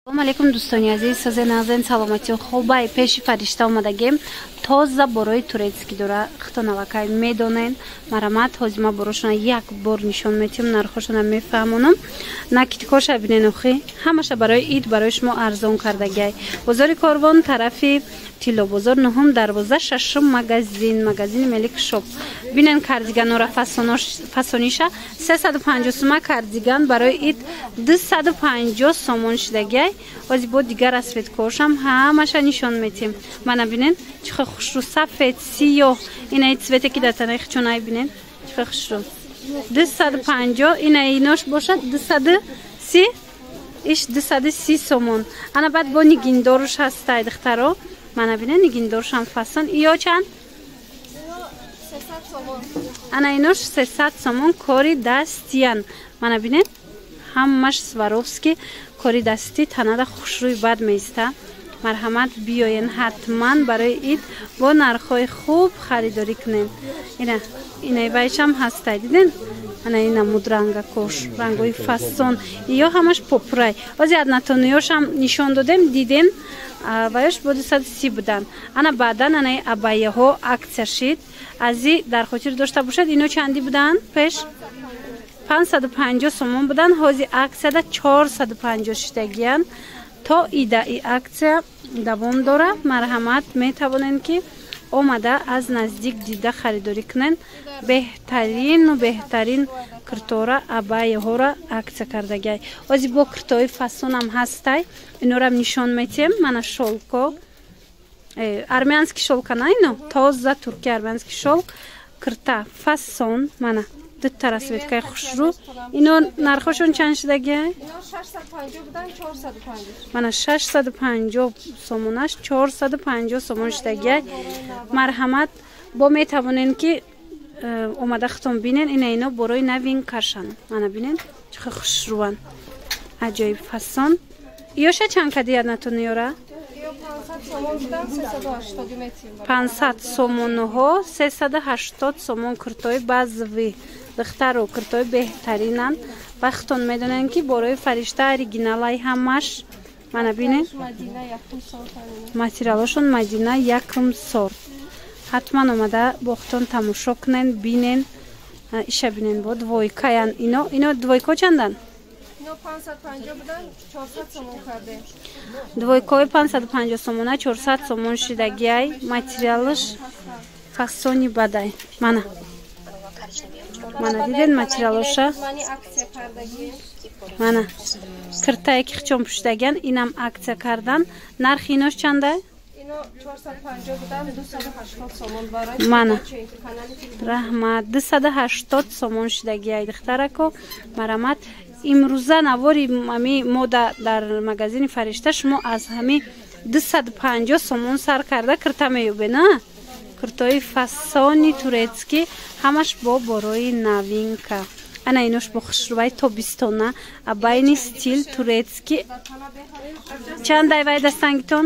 Салом алейкум дӯстони азиз, сазе назен саломати хубай пеши фаришта омадагем. Тоза борои турецки дора хтонавакай медонен. Марамат ҳозима борошона як бор нишон метим, нархошона мефаҳмонам. Накитикоша бинен охи, ҳамаша барои ид барои шумо арзон кардагай. Бозори Корвон тарафи Тило бозор 9-12 магазини Мелик шоп. Бинен кардиганора фасониша 350 сума кардиган барои ид 250 сомон шидагай. Ози бо дигар асветкошам ҳамаша нишон метим. Мана бинен чихо хушру сафед сиёҳ инаи цвете ки дар танаи хичонай бинен чихо хушру 250 инаи нош бошад 230 иш 230 сомон. Ана баъд бо нигиндоруш ҳастай духтаро. Мана бинен нигиндорушам фасон иё чанд? 300 сомон. Ана инош 300 сомон кори дастиян. Мана бинен ҳамаш Сваровски кори дасти танада хушрӯи бад меиста. Марҳамат биёен ҳатман барои ид бо нархҳои хуб харидорӣ кунем. Инаи байшам ҳастай диден? Ана ина мудранга кош рангои фасон иё ҳамаш попурай. Ози аднатониёшам нишон додем диден ваёш бо 230 будан. Ана баъдан анаи абайяҳо аксия шид. Ази дар хотир дошта бошад ино чанди будан пеш 550 сомон будан. ҳози аксияда 450 шидагиян. То ида и аксия давом дора. Марҳамат метавонен ки омада аз наздик дида харидорӣ кунен. беҳтарин киртора абайяҳора аксия кардагай. Ози бо киртои фасонам ҳастай. Инорам нишон метем. Мана шолко армянски шолка на ино тоза турки армянски шолк кирта фасон мана дутара светкаи хушрӯ. Ино нархошон чанд шидагай? Ино 650 будан 450. Мана 650 сомонаш 450 сомон шидагай. Марҳамат бо метавонен ки омада хитон бинен. Ино борои навин кашан. Мана бинен чихо хушрӯан. Аҷоиб фасон. Иёша чанд кади аднатониёра? 500 сомон будан 380 метр. 500 сомонҳо 380 сомон киртои базви духтаро киртои беҳтаринан. Вақтон медонен ки борои фаришта оригиналай ҳамаш. Мана бинен Мадина якум сорт. материалошон Мадина якум сорт. ҳатман омада бохтон тамошо кунен бинен. Иша бинен бо двойкаян. Ино двойко чандан? Ино 550 будан 400 сомон карде. Двойкои 550 сомона 400 сомон шидагиай. Материалаш фасони бадай. Мана диден материалоша. Мани аксия кардаги. Мана киртае ки хичон пуштаган инам аксия кардан. Нархи инош чандай? Ино 450 будан 280 сомон барои. Мана раҳмат 280 сомон шидагиай духтарако. Марамат имрӯза навори ами мода дар магазини фаришта шумо аз ҳами 250 сомон сар карда кирта меёбе на? Киртои фасони турецки ҳамаш бо борои навинка. Ана инош бо хушрӯваи тобистона абайни стил турецки. Чандай вай дастангитон?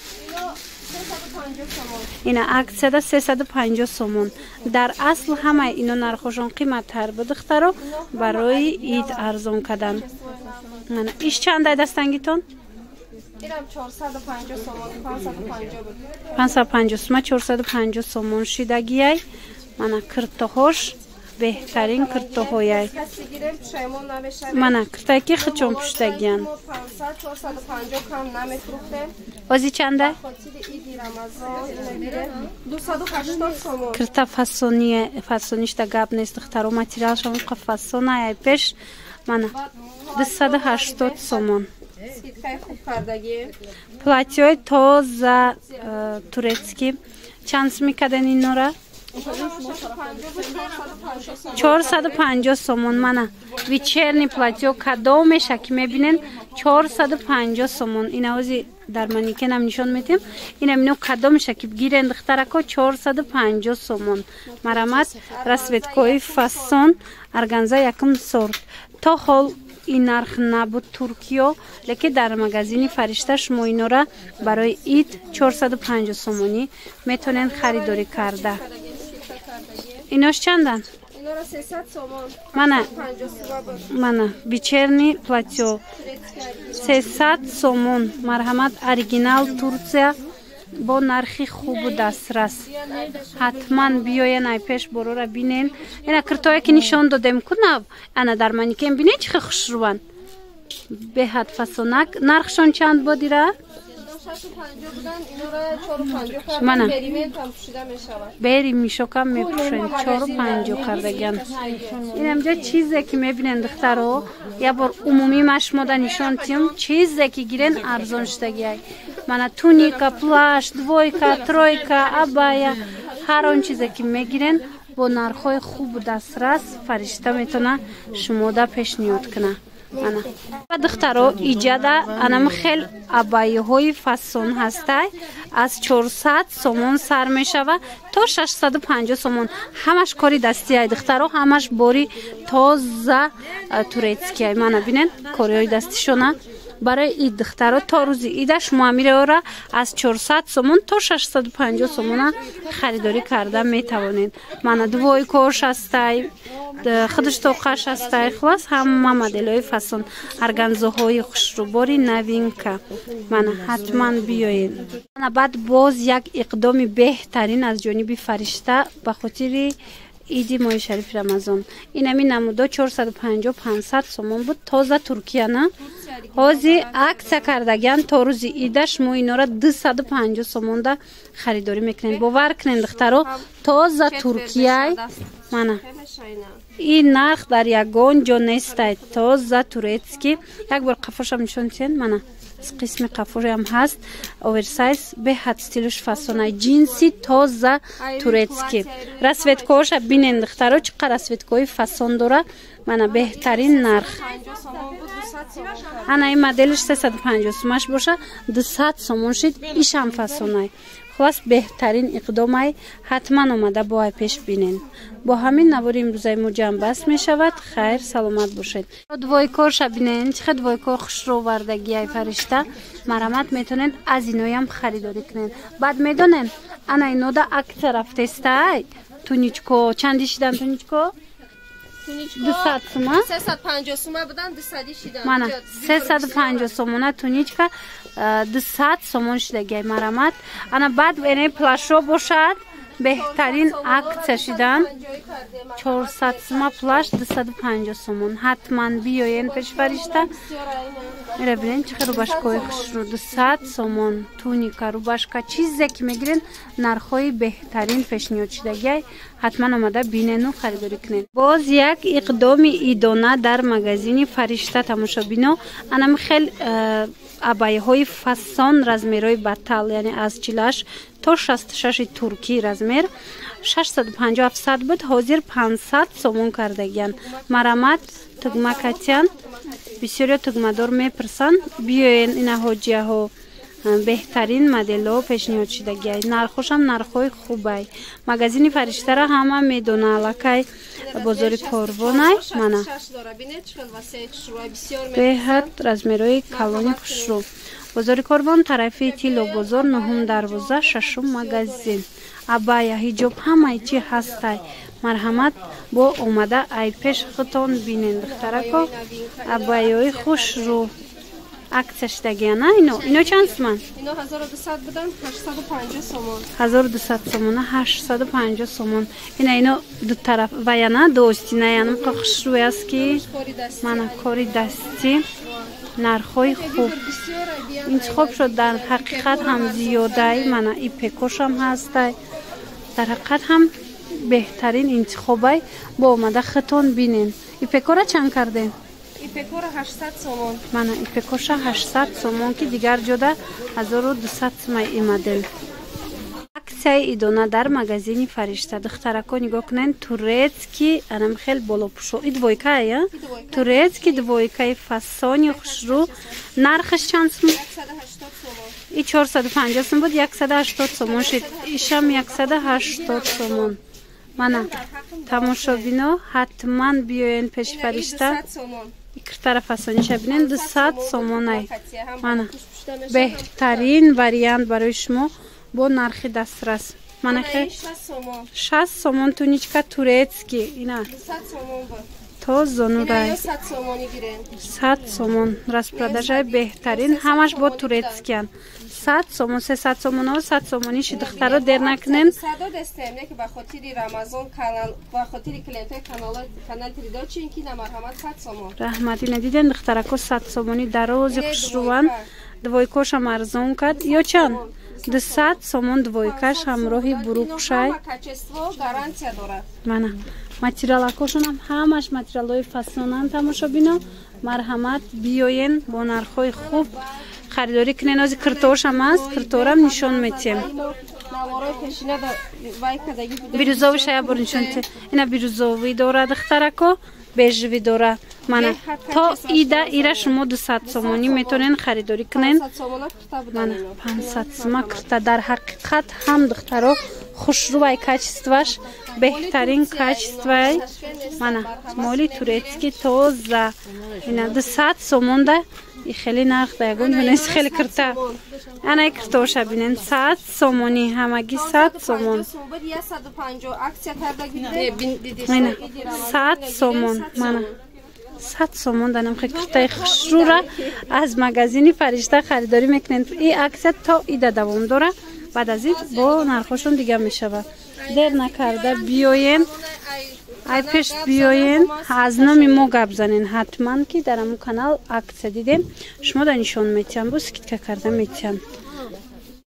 Ина аксияда 350 сомон. Дар асл ҳамаи ино нархошон қиматтар будухтаро барои ид арзон кадан. Мана иш чандай дастангитон? Ирам 450 сомон 550 буд. 550 сума 450 сомон шидагиай. Мана киртоҳош беҳтарин киртоҳояй. Касигирем пушаймон намешавем. Мана киртаи ки хичон пуштагиян. 500 450 кам намефурӯхтем. Ози чандай? Хотири иди Рамазон инагире 280 сомон. Кирта фасоништа гап нест духтаро материалшон қа фасонай пеш. Мана 280 сомон. Скидкаи хуб кардаги. Платьёи тоза турецки чанд суми каден инора? 450 сомон. Мана вечерни платьё кадомеша ки мебинен 450 сомон. Ина ози дар манекенам нишон метем. Ина мино кадомеша ки гирен духтарако 450 сомон. Марамат расветкои фасон арганза якум сорт. То хол ин нарх набуд Туркиё, леки дар магазини фаришта шумо инора барои ид 450 сомонӣ метонен харидорӣ карда. Инош чандан? Inora 300 somon. Mana 50 so'm. mana вечерний платье 300 сомон. Марҳамат, оригинал Турция бо нархи хубу дастрас. ҳатман биёен ай пеш борора бинен. Ина киртое ки нишон додем кунав, ана дар манекен бинен чӣ хушруван. Беҳад фасонак. Нархшон чанд бодира? 650 будан, инора 450 Mana. кардан, беримент ҳам пушида мешавад. Бери мишокам мепушен 450 кардаган. Инамҷа чизе ки мебинен духтаро, я бор умумӣ машмода нишон тим, чизе ки гирен арзон штагиай. Mana туника, плащ, двойка, тройка, абая, ҳар он чизе ки мегирен бо нархҳои хубу дастрас фаришта метавона шумода пешниҳод кунад. Ана духтаро иҷада анам хел абайҳои фасон ҳастай аз 400 сомон сар мешава то 650 сомон. Ҳамаш кори дастиай духтаро, ҳамаш бори тоза турецкиай. Мана бинен кориҳои дастишона. Барои ид духтаро то рӯзи ида шумо амиреора аз 400 сомон то 650 сомона харидорӣ карда метавонед. Мана двойкош ҳастай, хидуштоқаш ҳастай, хулос ҳама моделҳои фасон, органзоҳои хушрӯбори новинка. Мана ҳатман биёед. Мана баъд боз як иқдоми беҳтарин аз ҷониби фаришта ба хотири иди моҳи шарифи Рамазон. Инами намудо 450-500 сомон буд. Тоза Туркия на? Ҳозир аксия кардаган то рӯзи ида шумо инора 250 сомонда харидорӣ мекунед. Бовар кунед духтаро, тоза Туркияй. Мана ин нарх дар ягон ҷо нестай. Тоза турецки. Як бор қафошам нишон диҳед. Мана қисми қафоям ҳаст. Оверсайз беҳад стилуш фасонай. Ҷинси тоза турецки. Расветкоша бинен духтаро, чӣ қадar расветкои фасон дора. Мана беҳтарин нарх. Ана ин моделиш 350 сомаш боша 200 сомон шид. Ишам фасонай. хулос беҳтарин иқдомай ҳатман омада бо ай пеш бинен. Бо ҳамин навори имрӯзаи мо ҷамъбаст мешавад. Хайр, саломат бошед. Двойкорша бинен, чӣ қадar двойкор хушровардагиай фаришта. Марамат метавонед аз иноям харидорӣ кунед. Баъд медонед ана инода аксия рафтестай. Туничко чанди шидан туничко? 200 сума. 350 сума будан 200 шидан. Мана 350 сомона туничка 200 сомон шидагиай. Марамат. Ана баъд эне плашо бошад. Беҳтарин аксия шидан 400 сума плаш 250 сомон. ҳатман биёен пеш фаришта. Мера бинен чӣ қадar рубашкаи хушрӯ 200 сомон. Туника, рубашка, чизе ки мегирен нархҳои беҳтарин пешниҳод шидагиай. ҳатман омада бинену харидорӣ кунед. Боз як иқдоми идона дар магазини фаришта тамошобино. Анам хел абайҳои фасон размерои батал, яъне аз 48 то 66 турки размер 650-700 буд, ҳозир 500 сомон кардагиян. Марамат тугмакатян, бисёриё тугмадор мепирсан. Биёен ина ҳоҷияҳо беҳтарин моделҳо пешниҳод шидагиай. Нархошам нархҳои хубай. Магазини фариштара ҳама медона аллакай бозори Корвонай. Мана беҳад размерои калони хушрӯ. Бозори Корвон, тарафи Тило бозор, 9 дарвоза, 6 магазин. Абая, ҳиҷоб ҳамаи чӣ ҳастай. Марҳамат бо омада ай пеш хутон бинен духтарако. Абаяҳои хушрӯ аксия шидагия на ино чанд сомон? Ино 1200 будан 850 сомон. 1200 сомон, 850 сомон. Ино ду тараф ваяна достина, яъне хушрӯ аст ки мана кори дастӣ. нархҳои хуб интихоб шуд. Дар ҳақиқат ҳам зиёдай. Мана ипекошам ҳастай. Дар ҳақиқат ҳам беҳтарин интихобай. Бо омада хитон бинен. Ипекора чанд карден? Ипекора 800 сомон. Мана ипекоша 800 сомон ки дигар ҷода 1200 сомон ин модел. аксияи идона дар магазини фаришта. Духтарако нигоҳ кунед. Турецки анам хел болопушо. И двойка я? Турецки двойкаи фасони хушрӯ. Нархаш чанд сомон? 180 сомон. И 450 сомон буд, 180 сомон шид. Ишам 180 сомон. Мана тамошобино ҳатман биёен пеши фаришта. Икртара фасониша бинен 200 сомонай. Мана беҳтарин вариант барои шумо бо нархи дастрас. Mana Ина xe 6 сомон. 60 сомон туничка турецкий. Ина 200 сомон бо. тоза Ина нурай. ё 100 сомони гирен. 100 сомон. Распродажай беҳтарин. Ҳамаш бо турецкиян. 100 сомон, 300 сомон, 100 сомони ши духтаро дер накунен. Садо дестем, не ки ба хотири Рамазон канал, ба хотири клиентои канал Тридочи ки на марҳамат 100 сомон. Раҳмат. Ина диден духтарако 100 сомони дарози хушруван. Двойкошам арзон кард. Ё чанд? 200 сомон двойкаш ҳамроҳи бурӯқшай. Качество гарантия дорад. Мана материалакошонам ҳамаш материалҳои фасонан тамошобино. Марҳамат биёен бо нархҳои хуб харидорӣ кунен. Ози киртоошам аст. Кирторам нишон метиҳем. Наворои пешина да вай кадаги буде. Бирӯзови шая бор нишон те. Ина бирӯзови дора духтарако, бежеви дора. Мана то ида ира шумо 200 сомонӣ метавонен харидорӣ кунен. 500 сомона кирта буде. Мана 500 сома кирта. Дар ҳақиқат ҳам духтаро хушрӯвай качестваш беҳтарин качествай. Мана моли турецки тоза. Ина 200 сомонда и хеле нарх да ягон дунес хеле кирта. Ана киртоша бинен 100 сомони ҳамаги 100 сомон. 150 аксия карда гиде. Мана 100 сомон. Мана 100 сомон данам хе киртаи хушрура аз магазини Фаришта харидорӣ мекунен. И аксия то ида давом дора. Баъд аз ин бо нархошон дига мешавад. Дер накарда биёен. Ай пеш биёен аз номи мо гап занен ҳатман ки дар амон канал аксия дидем шумо да нишон метиҳам бо скидка карда метиҳам.